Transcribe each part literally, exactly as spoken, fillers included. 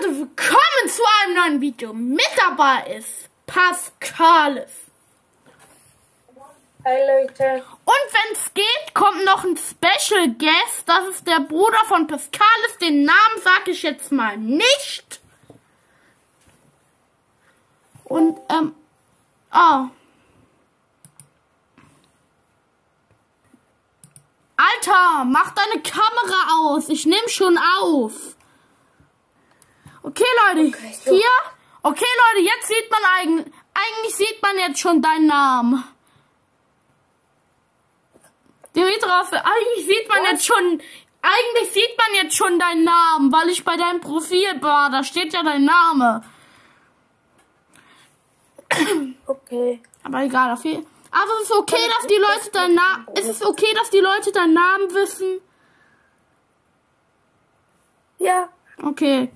Leute, willkommen zu einem neuen Video. Mit dabei ist Pascalis. Hi Leute. Und wenn es geht, kommt noch ein Special Guest. Das ist der Bruder von Pascalis. Den Namen sage ich jetzt mal nicht. Und, ähm, oh. Alter, mach deine Kamera aus. Ich nehme schon auf. Okay, Leute, okay, so. hier. Okay, Leute, jetzt sieht man eigentlich, eigentlich sieht man jetzt schon deinen Namen. Dimitrov, eigentlich sieht man Was? jetzt schon, eigentlich sieht man jetzt schon deinen Namen, weil ich bei deinem Profil war. Da steht ja dein Name. Okay. Aber egal, auf jeden Fall. Also es ist okay, dass die Leute deinen Namen, ist es okay, dass die Leute deinen Namen wissen? Ja. Okay.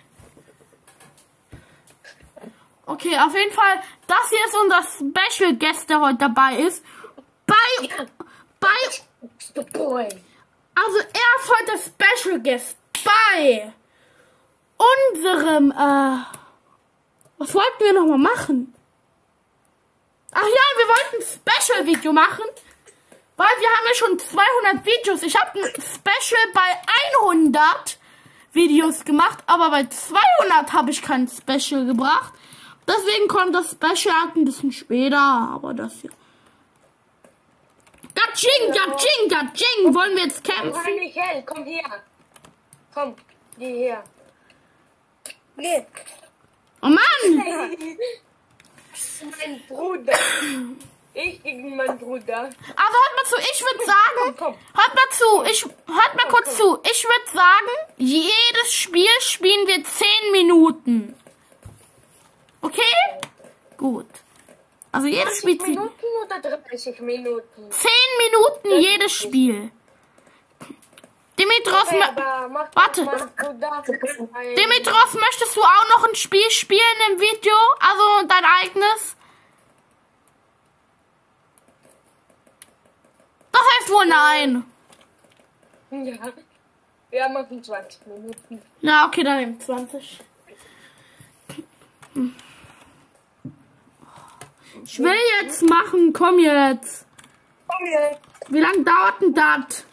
Okay, auf jeden Fall, das hier ist unser Special Guest, der heute dabei ist. Bei, ja. bei, also er ist heute Special Guest bei unserem, äh, was wollten wir nochmal machen? Ach ja, wir wollten ein Special-Video machen, weil wir haben ja schon zweihundert Videos. Ich habe ein Special bei hundert Videos gemacht, aber bei zweihundert habe ich kein Special gebracht. Deswegen kommt das Special ein bisschen später, aber das hier. Gatsching, Gatsching, Gatsching, wollen wir jetzt kämpfen? Michael, komm her. Komm, geh her. Geh. Oh Mann! Mein Bruder. Ich gegen meinen Bruder. Also hört mal zu, ich würde sagen, komm, komm. hört mal zu, ich, hört mal kurz zu, ich würde sagen, jedes Spiel spielen wir zehn Minuten. Okay? Gut. Also jedes Spiel zwanzig Minuten oder dreißig Minuten? zehn Minuten jedes Spiel. Dimitrov, okay, warte. Dimitrov, möchtest du auch noch ein Spiel spielen im Video? Also dein eigenes? Das heißt wohl nein. Ja, wir machen zwanzig Minuten. Na, okay, dann nehmen zwanzig. Ich will jetzt machen, komm jetzt. Komm jetzt. Wie lange dauert denn das?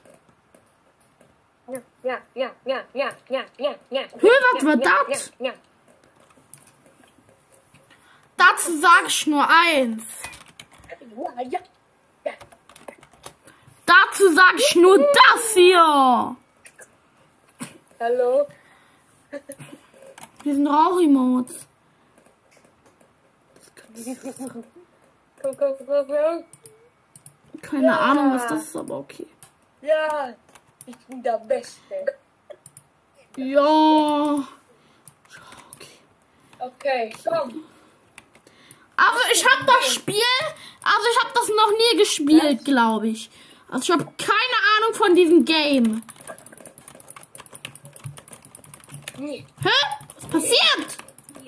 Ja, ja, ja, ja, ja, ja, ja. Hör, was war das? Ja, ja. Dazu sag ich nur eins. Ja, ja, ja. Dazu sag ich nur das hier. Hallo? Hier sind Rauch-Emotes. Komm, komm, komm, komm. Keine Ja. Ahnung, was das ist, aber okay. Ja, ich bin der Beste. Ja. Okay. Okay, komm. Also ich habe das Spiel, also ich habe das noch nie gespielt, glaube ich. Also ich habe keine Ahnung von diesem Game. Nee. Hä? Was passiert?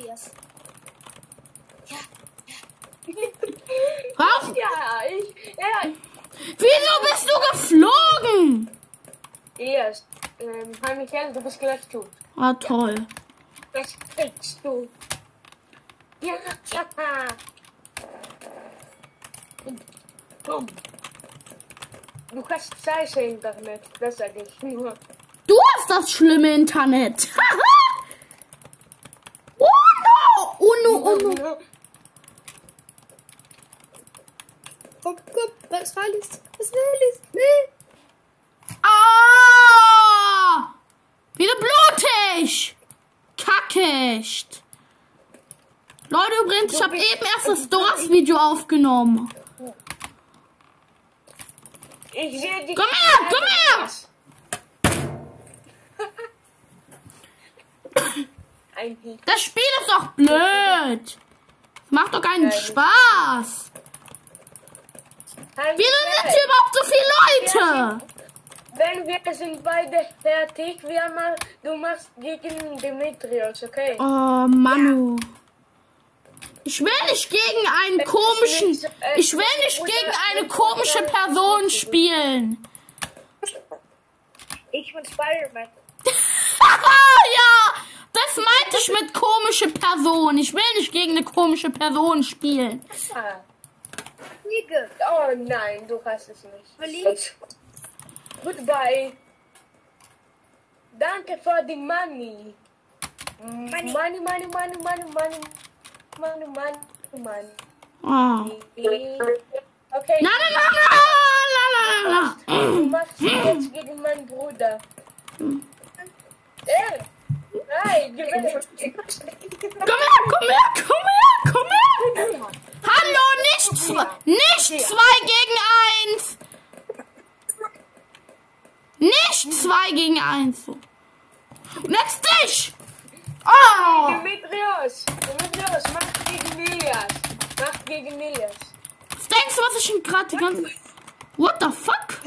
Was? Ja, ich. Ja. Wieso bist du geflogen? Yes. Ähm, hi Michael, du bist gleich tot. Ah, toll. Was kriegst du? Ja, ja. Komm. Du hast scheiße Internet. Das sag ich nur. Du hast das schlimme Internet. Oh no! Oh no, oh no. Komm, komm, was war alles? Was war alles? Nee. Ah! Wieder blutig! Kackecht! Leute, übrigens, ich habe eben erst das Doors-Video aufgenommen. Ich sehe die. Komm her, komm her! Das Spiel ist doch blöd! Das macht doch keinen Spaß! Wieso sind hier überhaupt so viele Leute? Wenn wir sind beide fertig, wir mal, du machst gegen Dimitrios, okay? Oh, Manu. Ich will nicht gegen einen komischen... Ich will nicht gegen eine komische Person spielen. Ich bin Spider-Man. Ja, das meinte ich Person. Ich will nicht gegen eine komische Person spielen. Ah. Fliege. Oh nein, du hast es nicht. Verliehen. Goodbye. Danke für die Money. Money, money, money, money, money, money, money, money, money. Oh. Okay. Na, na, na, na, la, la, la. Du machst jetzt gegen meinen Bruder. Ey, hey, gewinne. Komm her, komm her, komm her, komm her. Hallo, nicht zwei, nicht zwei gegen eins. Nicht zwei gegen eins. Und jetzt dich. Oh. Dimitrios, Dimitrios, mach gegen Nilias. Mach gegen Nilias. Was denkst du, was ich denn gerade die ganze... What the fuck?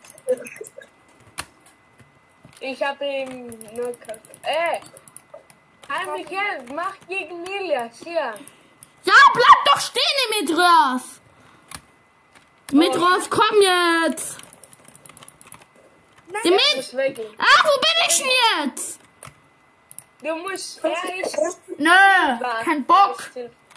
Ich hab ihm nur... Ey! Hi Michael, mach gegen Nilias, hier. Ja, bleib doch stehen, Dimitrios. Dimitrios, komm jetzt. Du Dimit... musst weggehen. Ah, wo bin ich denn jetzt? Du musst... Er ist... Nö, kein Bock.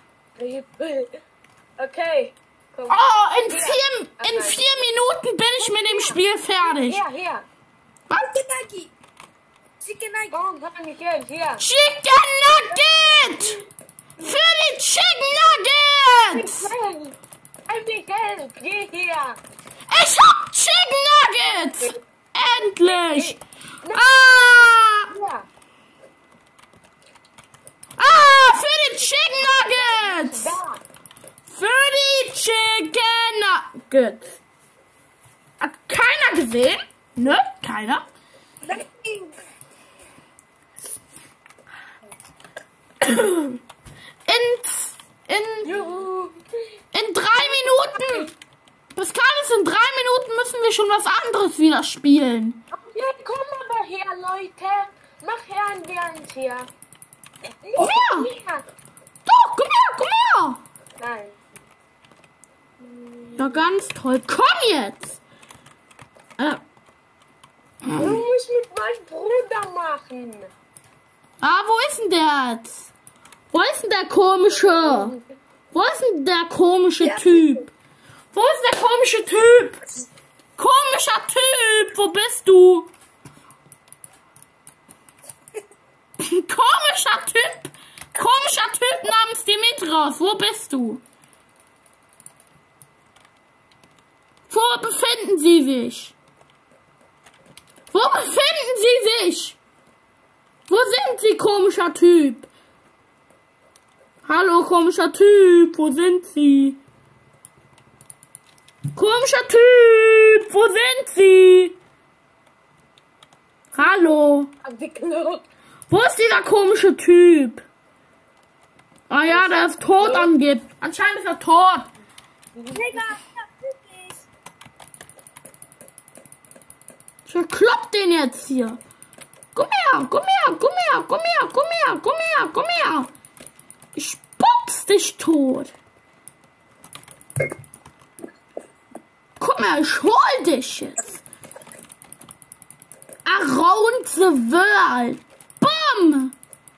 Okay. Komm. Oh, in vier, in vier Minuten bin ich mit dem Spiel fertig. Hier, hier. Chicken Chicken Komm, komm, Michael, hier. Chicken Nugget! Für die Chicken Nuggets! Michael, hey Michael, geh hier. Ich hab Chicken Nuggets! Endlich! Ah! Ja. Ah! Für die Chicken Nuggets! Da. Für die Chicken Nuggets! Hat keiner gesehen? Ne? Keiner? In, in, Juhu. in drei Minuten! Das kann es, in drei Minuten müssen wir schon was anderes wieder spielen. Ja, komm aber her, Leute. Mach her ein Band hier. Komm her! Hier. Doch, komm her, komm her! Nein. Ja, ganz toll. Komm jetzt! Äh, Du musst mit meinem Bruder machen. ah, wo ist denn der jetzt? Wo ist denn der komische? Wo ist denn der komische Typ? Wo ist der komische Typ? Komischer Typ, wo bist du? Komischer Typ. Komischer Typ namens Dimitrios, wo bist du? Wo befinden Sie sich? Wo befinden Sie sich? Wo sind Sie, komischer Typ? Hallo, komischer Typ, wo sind Sie? Komischer Typ, wo sind Sie? Hallo, Abgeklopft. wo ist dieser komische Typ? Ah ja, der ist tot angeblich. Anscheinend ist er tot. Digga, wirklich. Ich verklopp den jetzt hier. Komm her, komm her, komm her, komm her, komm her, komm her, komm her. Ich box dich tot. Komm her, ich hol dich jetzt. Around the world. Bumm.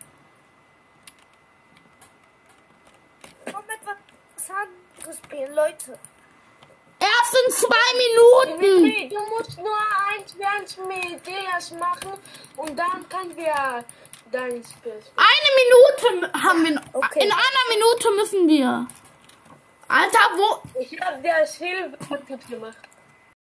Komm etwas anderes spielen, Leute. Erst in zwei Minuten. Dimitri, du musst nur eins ganz mit Elias machen und dann können wir dein Spiel spielen. Eine Minute haben wir noch. Okay. In einer Minute müssen wir. Alter, wo... Ich hab dir das Hilfe kaputt gemacht.